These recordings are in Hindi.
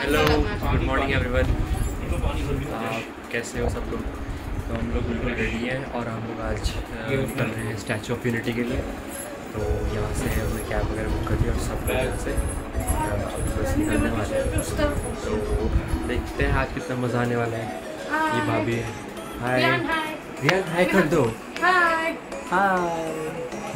Hello, good morning everyone. कैसे हो सब लोग? तो हम लोग बिल्कुल रेडी हैं और हम लोग आज निकल रहे हैं स्टैचू ऑफ यूनिटी के लिए। तो यहाँ से हमने कैब वगैरह बुक कर दी और सब लोग यहाँ से बस निकलने वाले हैं। तो देखते हैं आज कितना मज़ा आने वाला है। ये भाभी है। हाय रियान, हाय कर दो। हाय हाय।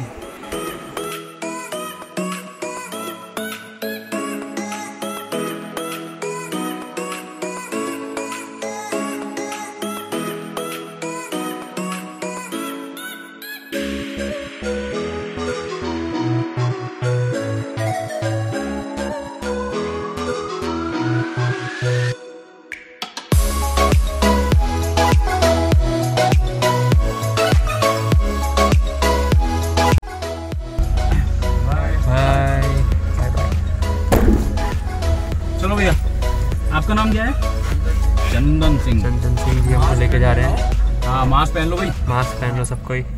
चलो भैया, आपका नाम क्या है? चंदन सिंह। चंदन सिंह जी हमको लेके जा रहे हैं। हाँ, मास्क पहन लो भाई। मास्क पहन लो सब कोई।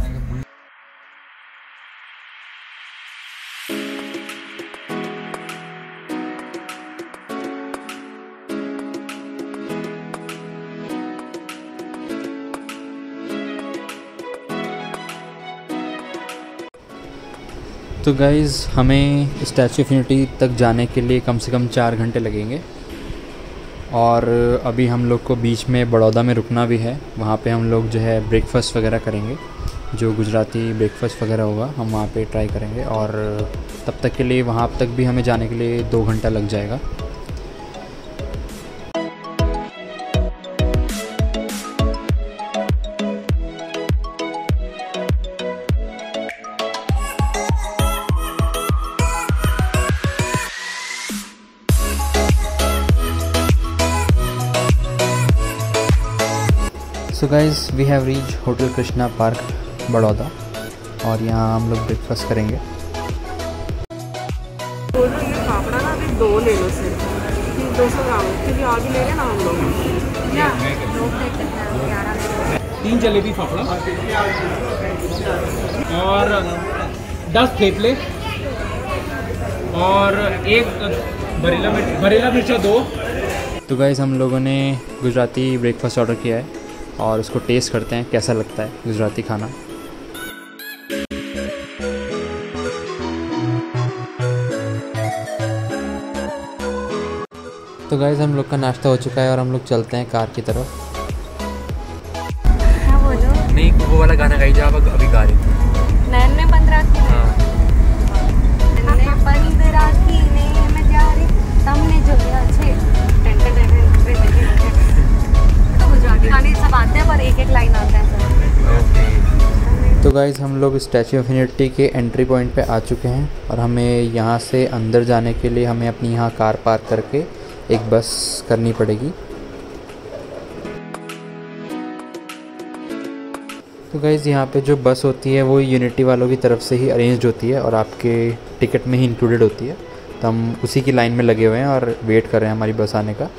तो गाइज़ हमें स्टैचू ऑफ यूनिटी तक जाने के लिए कम से कम 4 घंटे लगेंगे और अभी हम लोग को बीच में बड़ौदा में रुकना भी है। वहाँ पे हम लोग जो है ब्रेकफास्ट वगैरह करेंगे, जो गुजराती ब्रेकफास्ट वगैरह होगा हम वहाँ पे ट्राई करेंगे और तब तक के लिए वहाँ तक भी हमें जाने के लिए 2 घंटा लग जाएगा। So guys we have reach hotel Krishna park Baroda और यहाँ हम लोग ब्रेकफास्ट करेंगे। बोल रहे हैं फाफड़ा ना अभी 2 ले लो सिर्फ 200 ग्राम के लिए आगे ले लेना हम लोग। 3 जलेबी फाफड़ा और 10 थेपले और 1 भरेला मिर्चा 2। तो गाइज़ हम लोगों ने गुजराती ब्रेकफास्ट ऑर्डर किया है और उसको टेस्ट करते हैं कैसा लगता है गुजराती खाना। तो गाइज़ हम लोग का नाश्ता हो चुका है और हम लोग चलते हैं कार की तरफ। हाँ बोलो। नहीं, वो वाला गाना गाई जो आप अभी गा रहे थे। नैने 15 की हाँ, नैने 15 की ने मैं जा रही तुमने जो गया छे तो गुजराती गाने सब आते हैं पर एक लाइन आता है सर। तो गाइज़ हम लोग स्टैचू ऑफ यूनिटी के एंट्री पॉइंट पे आ चुके हैं और हमें यहाँ से अंदर जाने के लिए हमें अपनी यहाँ कार पार्क करके एक बस करनी पड़ेगी। तो गाइज़ यहाँ पे जो बस होती है वो यूनिटी वालों की तरफ से ही अरेंज होती है और आपके टिकट में ही इंक्लूडेड होती है। तो हम उसी की लाइन में लगे हुए हैं और वेट कर रहे हैं हमारी बस आने का।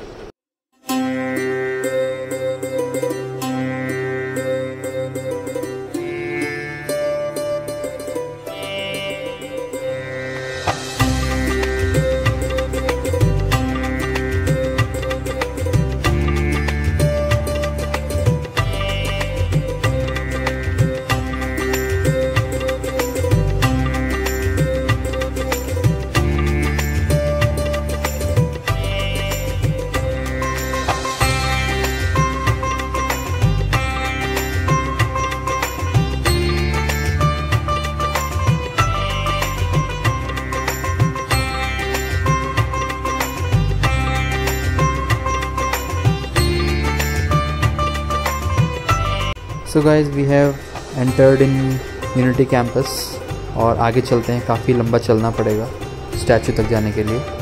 So guys we have entered in unity campus और आगे चलते हैं। काफ़ी लंबा चलना पड़ेगा स्टैचू तक जाने के लिए।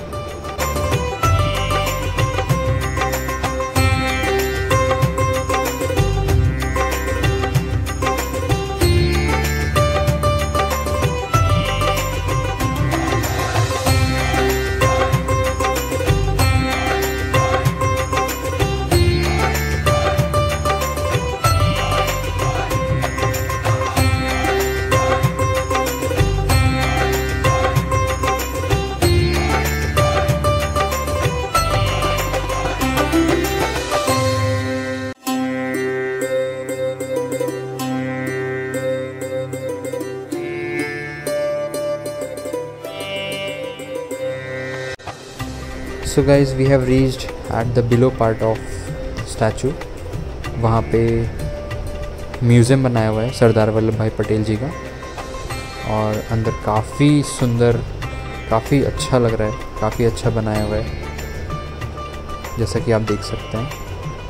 So guys we have reached at the below part of statue. वहाँ पे म्यूज़ियम बनाया हुआ है सरदार वल्लभ भाई पटेल जी का, और अंदर काफ़ी सुंदर, काफ़ी अच्छा लग रहा है, काफ़ी अच्छा बनाया हुआ है जैसा कि आप देख सकते हैं।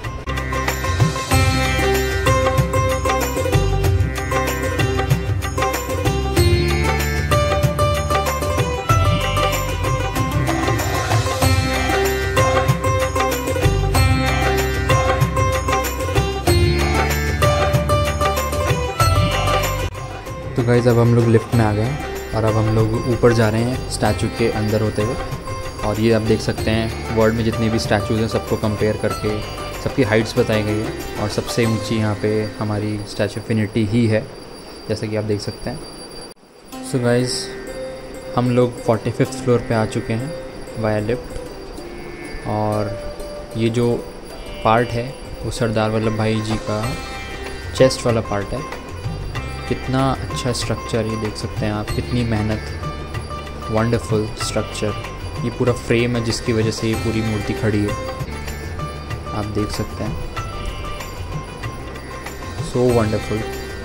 तो गाइस अब हम लोग लिफ्ट में आ गए हैं और अब हम लोग ऊपर जा रहे हैं स्टैचू के अंदर होते हुए। और ये आप देख सकते हैं वर्ल्ड में जितने भी स्टैचूज़ हैं सबको कंपेयर करके सबकी हाइट्स बताई गई है, और सबसे ऊंची यहाँ पे हमारी स्टैचू ऑफ यूनिटी ही है, जैसा कि आप देख सकते हैं। सो गाइस हम लोग 45th फ्लोर पे आ चुके हैं वाया लिफ्ट, और ये जो पार्ट है वो सरदार वल्लभ भाई जी का चेस्ट वाला पार्ट है। कितना अच्छा स्ट्रक्चर, ये देख सकते हैं आप, कितनी मेहनत, वंडरफुल स्ट्रक्चर। ये पूरा फ्रेम है जिसकी वजह से ये पूरी मूर्ति खड़ी है, आप देख सकते हैं। So wonderful.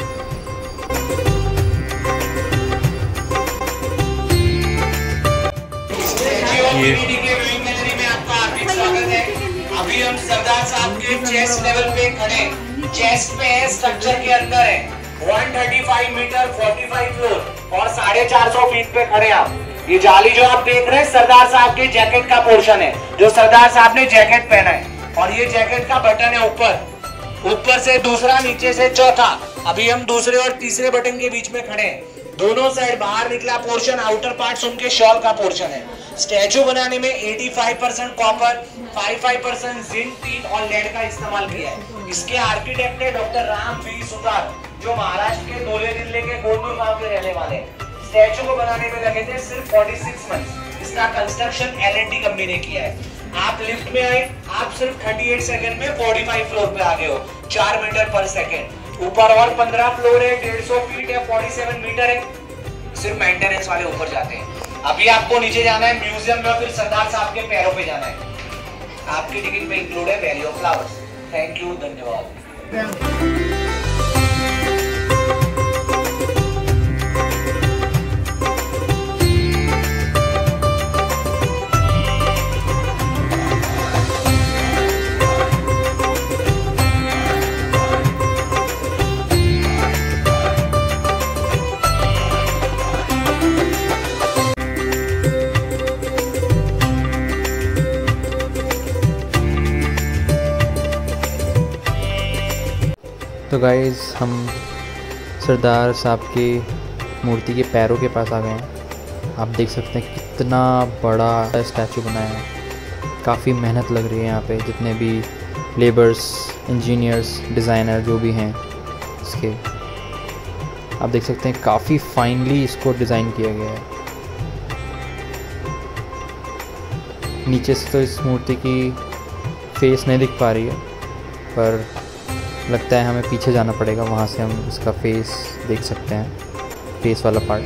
अभी हम सरदार साहब के चेस्ट लेवल पे खड़े, चेस्ट पे है, स्ट्रक्चर के अंदर है। 135 मीटर 45 फ्लोर और 450 फीट पे खड़े आप। ये जाली जो आप देख रहे हैं सरदार साहब के जैकेट का पोर्शन है, जो सरदार साहब ने जैकेट पहना है, और ये जैकेट का बटन है ऊपर से दूसरा, नीचे से चौथा। अभी हम दूसरे और तीसरे बटन के बीच में खड़े हैं। दोनों साइड बाहर निकला पोर्शन, आउटर पार्ट उनके शॉल का पोर्शन है। स्टैचू बनाने में 85% कॉपर, 55% जिंक, टीन और लेड का इस्तेमाल किया है। इसके आर्किटेक्ट है डॉक्टर राम वी सुतार, जो महाराष्ट्र के धोले जिले के गोंदूर गांव के रहने वाले हैं। स्टैचू को बनाने में लगे थे सिर्फ 46 मंथ्स। इसका कंस्ट्रक्शन L&T कंपनी ने किया है। आप लिफ्ट में आए, आप सिर्फ 38 सेकंड में 45 फ्लोर पे आ गए हो, 4 मीटर पर सेकंड। ऊपर और 15 फ्लोर है, 150 फीट है, 47 मीटर है। सिर्फ मेंटेनेंस वाले ऊपर जाते हैं। अभी आपको नीचे जाना है म्यूजियम में, फिर सरदार साहब के पैरों पे जाना है। आपकी टिकट पे इंक्लूड है valley of flowers. Thank you, धन्यवाद। तो गाइज़ हम सरदार साहब की मूर्ति के पैरों के पास आ गए हैं। आप देख सकते हैं कितना बड़ा स्टैचू बनाया है। काफ़ी मेहनत लग रही है यहाँ पे, जितने भी लेबर्स, इंजीनियर्स, डिज़ाइनर जो भी हैं इसके, आप देख सकते हैं काफ़ी फाइनली इसको डिज़ाइन किया गया है। नीचे से तो इस मूर्ति की फेस नहीं दिख पा रही है, पर लगता है हमें पीछे जाना पड़ेगा, वहाँ से हम इसका फेस देख सकते हैं, फेस वाला पार्ट।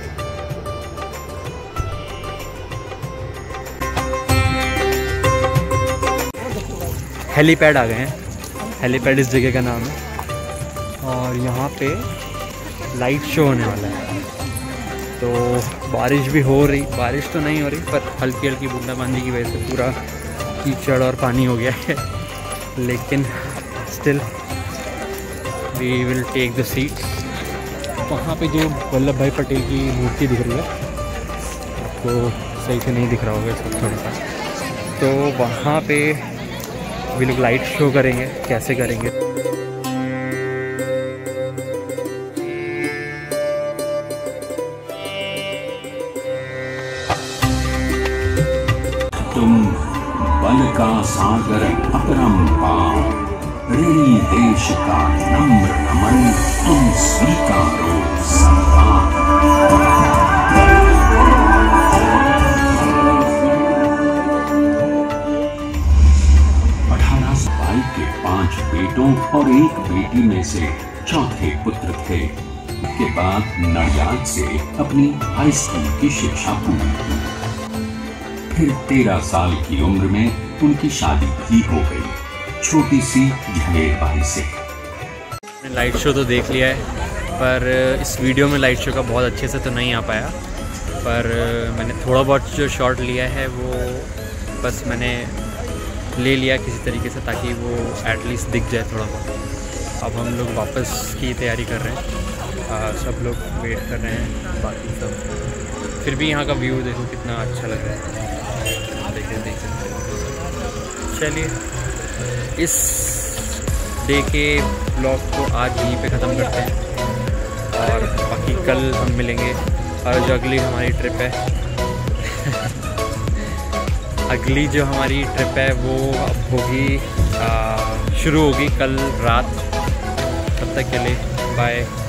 हेलीपैड आ गए हैं। हेलीपैड इस जगह का नाम है, और यहाँ पे लाइट शो होने वाला है। तो बारिश भी हो रही, बारिश तो नहीं हो रही, पर हल्की हल्की बूंदाबांदी की वजह से पूरा कीचड़ और पानी हो गया है, लेकिन still we will take the seats. वहाँ पे जो वल्लभ भाई पटेल की मूर्ति दिख रही है, आपको सही से नहीं दिख रहा होगा इसको थोड़ा सा, तो वहाँ पे वी लोग लाइट शो करेंगे। कैसे करेंगे? तुम बल का सागर अपरंपार, ऋणी देश का नम्र नमन, तुम स्वीकारो सम्मान। 1822 के 5 बेटों और 1 बेटी में से चौथे पुत्र थे। के बाद नडियाद से अपनी हाई स्कूल की शिक्षा पूरी की। फिर 13 साल की उम्र में उनकी शादी भी हो गई, छोटी सी झवेरबाई से। लाइट शो तो देख लिया है, पर इस वीडियो में लाइट शो का बहुत अच्छे से तो नहीं आ पाया, पर मैंने थोड़ा बहुत जो शॉट लिया है वो बस मैंने ले लिया किसी तरीके से, ताकि वो एटलीस्ट दिख जाए थोड़ा बहुत। अब हम लोग वापस की तैयारी कर रहे हैं, सब लोग वेट कर रहे हैं, बाकी सब। फिर भी यहाँ का व्यू देखो कितना अच्छा लग रहा है, देख सकते हैं। चलिए इस डे के ब्लॉग को आज यहीं पे ख़त्म करते हैं, और बाकी कल हम मिलेंगे। और जो अगली हमारी ट्रिप है अगली जो हमारी ट्रिप है वो अब होगी शुरू होगी कल रात। तब तक के लिए बाय।